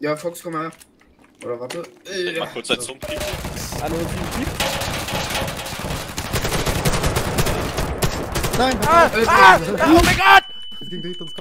Ja, Fox, komm mal her. Oder warte. Ich mach kurz ein Zoom-Peak. Hallo, Team. Nein! Oh mein Gott! Es ging direkt ums